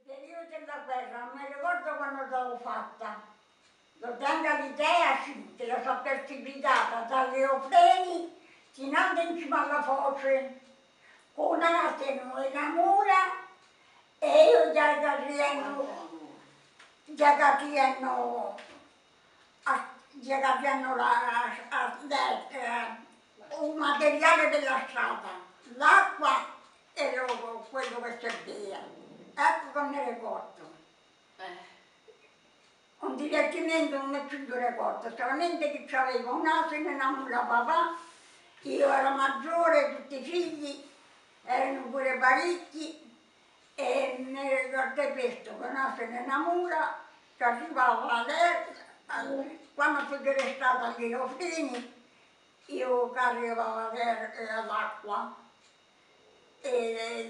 periodo della guerra, non mi ricordo quando l'ho fatta. Lo tengo l'idea, sì, la so perseguitata dalle ofreni fino in cima alla foce, con una tenue una mura e io già un materiale della strada, l'acqua e quello che serviva. Ecco che mi ricordo. Un divertimento non mi più ricordo, solamente che avevo un asino e una mula papà, io ero maggiore, tutti i figli, erano pure parecchi, e mi ricordo questo, che un asino e una mula, che arrivava quando sono restata agli Rofini, io caricavo l'acqua e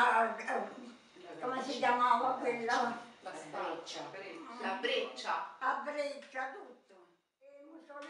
come si chiamava quella? La breccia. La breccia. A breccia, tutto. E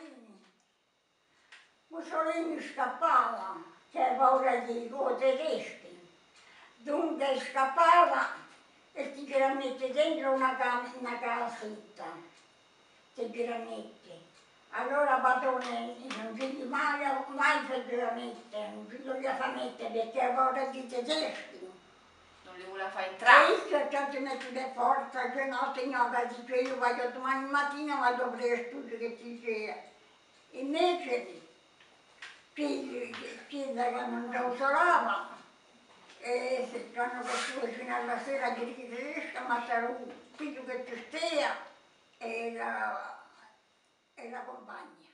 Mussolini scappava, che aveva paura dei tedeschi. Dunque scappava e si mette dentro una casetta, si mette. Allora padrone non si mai sicuramente, non si doveva mettere perché aveva paura dei tedeschi. Non li voleva far entrare. E io ci metto le forze, che no signora, dice io vado domani mattina, vado presto, che ci sia. Invece, chi che non lo usurava, e se quando che fino alla sera di tedesca, ma c'era un figlio che ci stia e la compagna.